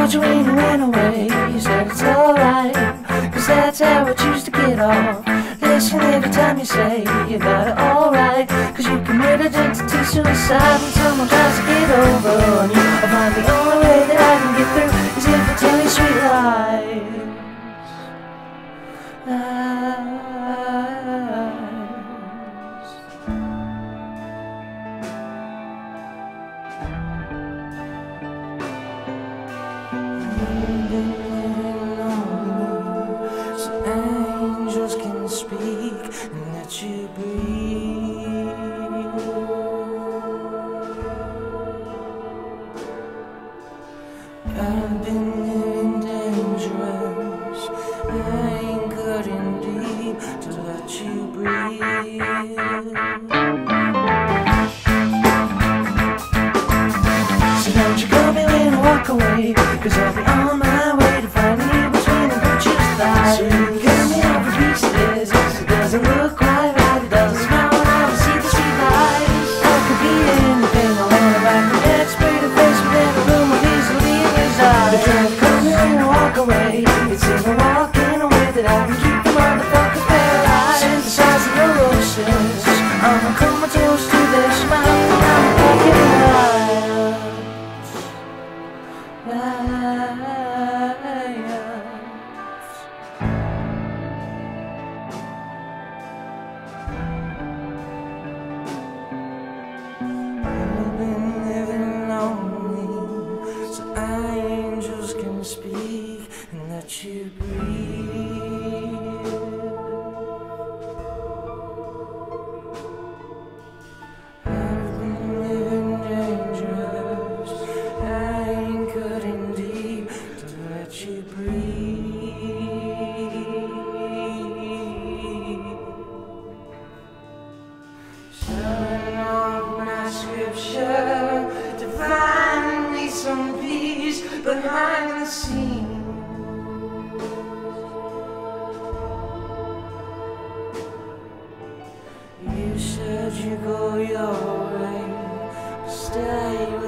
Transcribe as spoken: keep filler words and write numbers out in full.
called you when you went away. You said it's alright, cause that's how I choose to get off. Listen every time you say you got it alright, cause you committed identity suicide when someone tries to get over on you. I find the only way that I can get through is if I tell you sweet lies. Lies. You've been living lonely, so angels can speak and let you breathe. I've been living dangerous, anchored in deep to let you breathe. So don't you call me when I walk away, cause I'll be on my way to finding you between the butcher's thighs. So you can cut me off in pieces, cause it doesn't look quite right. It doesn't smile when I don't see the street lights. I could be anything I want if I could get straight to face within a room with easily reside. They try to cut me when I walk away, it's in the walking away that I can keep the motherfuckers paralyzed. Synthesizing neurosis, I'm a comatose to their smile, and I'm fucking alive. I've been living lonely, so angels can speak and let you breathe. I've been living dangerous, anchored in deep to let you breathe. Shutting off my scripture to find me some peace behind the scenes. You said you go your way, stay